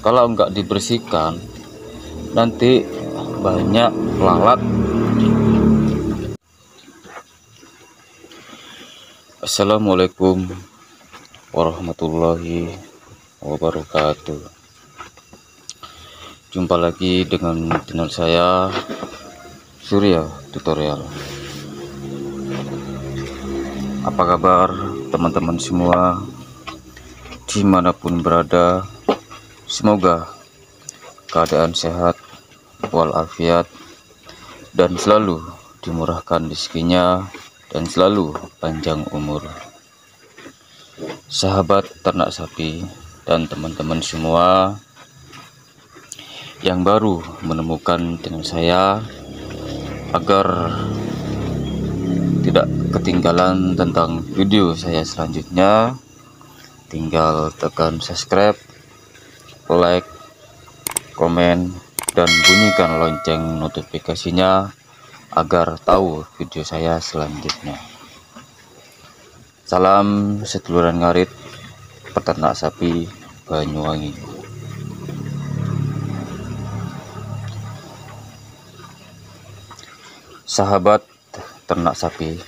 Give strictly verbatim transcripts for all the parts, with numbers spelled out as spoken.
kalau nggak dibersihkan nanti banyak lalat. Assalamualaikum warahmatullahi wabarakatuh. Jumpa lagi dengan channel saya, Surya Tutorial. Apa kabar teman-teman semua dimanapun berada? Semoga keadaan sehat walafiat dan selalu dimurahkan rezekinya dan selalu panjang umur. Sahabat ternak sapi dan teman-teman semua yang baru menemukan channel saya, agar tidak ketinggalan tentang video saya selanjutnya, tinggal tekan subscribe, like, komen, dan bunyikan lonceng notifikasinya agar tahu video saya selanjutnya. Salam seduluran ngarit peternak sapi Banyuwangi. Sahabat ternak sapi,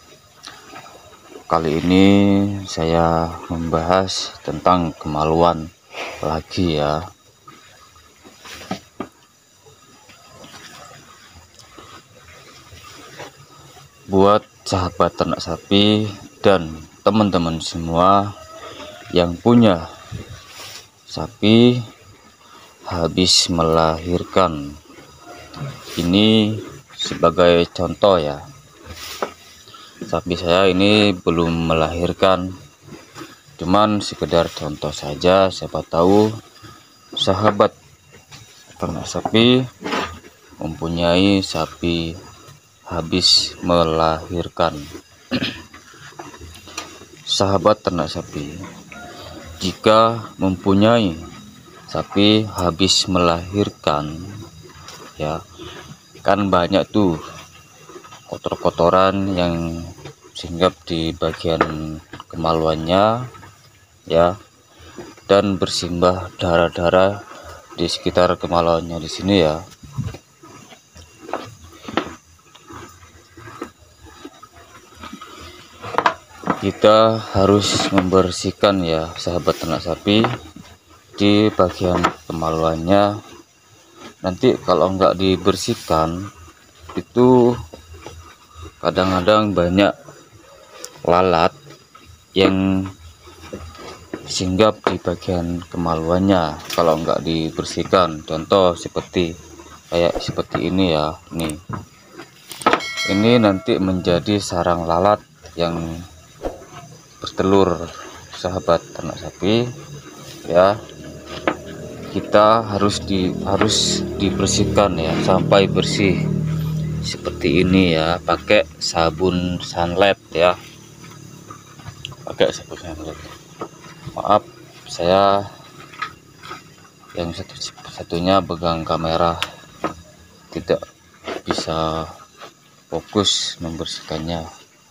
kali ini saya membahas tentang kemaluan lagi ya. Buat sahabat ternak sapi dan teman-teman semua yang punya sapi habis melahirkan, ini sebagai contoh ya. Sapi saya ini belum melahirkan, cuman sekedar contoh saja, siapa tahu sahabat ternak sapi mempunyai sapi habis melahirkan. Sahabat ternak sapi, jika mempunyai sapi habis melahirkan ya, kan banyak tuh kotor-kotoran yang singgap di bagian kemaluannya ya, dan bersimbah darah-darah di sekitar kemaluannya di sini ya. Kita harus membersihkan ya sahabat ternak sapi di bagian kemaluannya. Nanti kalau nggak dibersihkan itu kadang-kadang banyak lalat yang singgap di bagian kemaluannya kalau nggak dibersihkan. Contoh seperti kayak seperti ini ya, nih ini nanti menjadi sarang lalat yang bertelur sahabat ternak sapi ya. Kita harus di harus dibersihkan ya sampai bersih seperti ini ya, pakai sabun sunlight ya, pakai sabun sunlight. Maaf, saya yang satu satunya pegang kamera, tidak bisa fokus membersihkannya.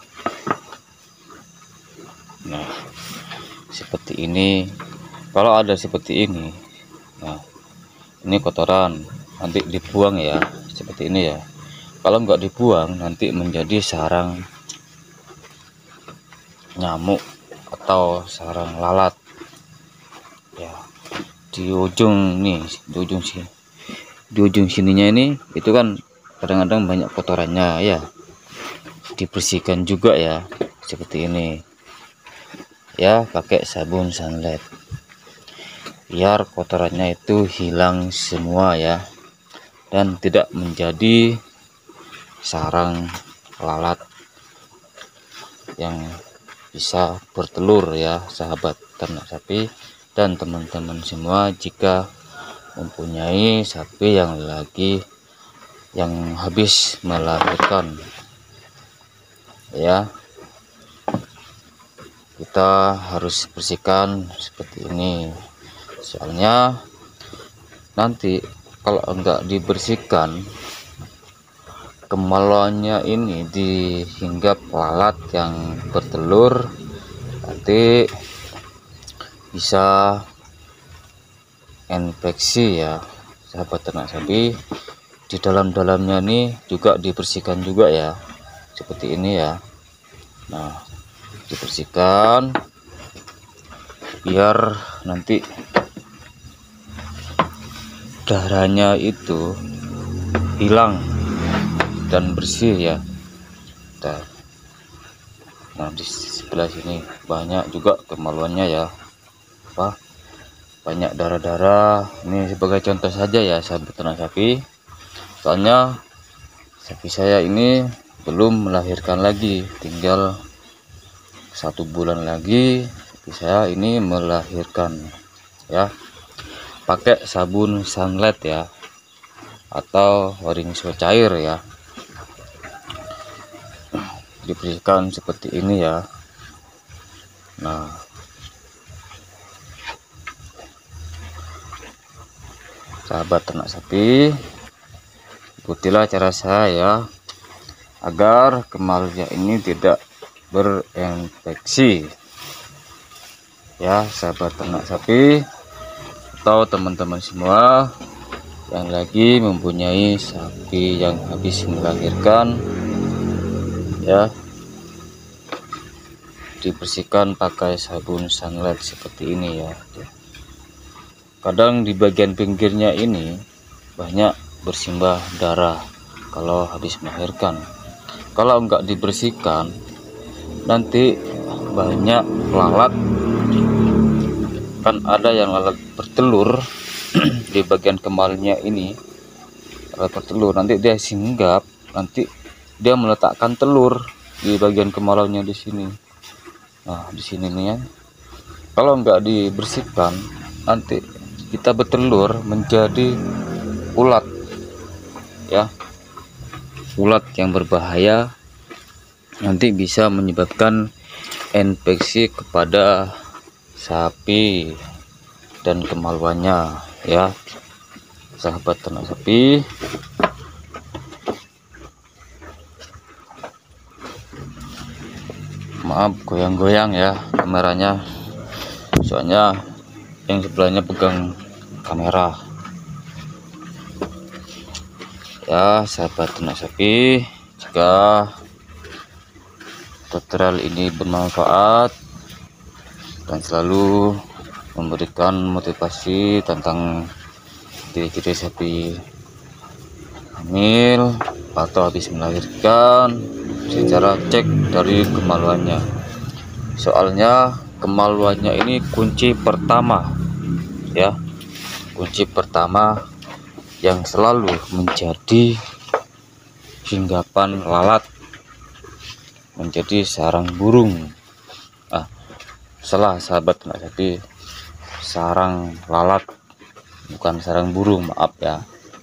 Nah, seperti ini. Kalau ada seperti ini, nah ini kotoran, nanti dibuang ya, seperti ini ya. Kalau nggak dibuang nanti menjadi sarang nyamuk atau sarang lalat ya. Di ujung nih, di ujung sini, di ujung sininya ini itu kan kadang-kadang banyak kotorannya ya, dibersihkan juga ya seperti ini ya, pakai sabun sunlight biar kotorannya itu hilang semua ya, dan tidak menjadi sarang lalat yang bisa bertelur ya sahabat ternak sapi dan teman-teman semua. Jika mempunyai sapi yang lagi yang habis melahirkan ya, kita harus bersihkan seperti ini. Soalnya nanti kalau enggak dibersihkan, kemaluannya ini dihinggap lalat yang bertelur, nanti bisa infeksi ya sahabat ternak sapi. Di dalam-dalamnya nih juga dibersihkan juga ya, seperti ini ya. Nah, dibersihkan biar nanti darahnya itu hilang dan bersih ya. Nah, di sebelah sini banyak juga kemaluannya ya, apa banyak darah-darah. Ini sebagai contoh saja ya sahabat ternak sapi, soalnya sapi saya ini belum melahirkan lagi, tinggal satu bulan lagi sapi saya ini melahirkan ya. Pakai sabun sunlight ya, atau rinso cair ya, dibersihkan seperti ini ya. Nah, sahabat ternak sapi, ikutilah cara saya agar kemaluannya ini tidak berinfeksi ya sahabat ternak sapi, atau teman-teman semua yang lagi mempunyai sapi yang habis melahirkan ya. Dibersihkan pakai sabun sunlight seperti ini ya. Kadang di bagian pinggirnya ini banyak bersimbah darah kalau habis melahirkan. Kalau enggak dibersihkan nanti banyak lalat, kan ada yang lalat bertelur di bagian kemaluannya ini. Lalat bertelur nanti dia singgap, nanti dia meletakkan telur di bagian kemaluannya di sini. Nah, di sini nih ya. Kalau enggak dibersihkan nanti kita bertelur menjadi ulat ya. Ulat yang berbahaya, nanti bisa menyebabkan infeksi kepada sapi dan kemaluannya ya sahabat ternak sapi. Maaf goyang-goyang ya kameranya, soalnya yang sebelahnya pegang kamera ya sahabat ternak sapi. Jika tutorial ini bermanfaat dan selalu memberikan motivasi tentang ciri-ciri sapi hamil atau habis melahirkan, secara cek dari kemaluannya. Soalnya kemaluannya ini kunci pertama ya, kunci pertama yang selalu menjadi hinggapan lalat, menjadi sarang burung. Ah, salah sahabat ternak sapi, sarang lalat bukan sarang burung, maaf ya.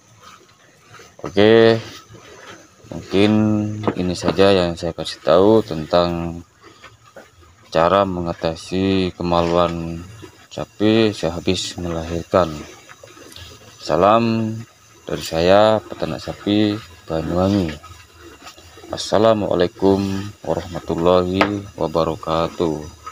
Oke, mungkin ini saja yang saya kasih tahu tentang cara mengatasi kemaluan sapi sehabis melahirkan. Salam dari saya, peternak sapi Banyuwangi. Assalamualaikum warahmatullahi wabarakatuh.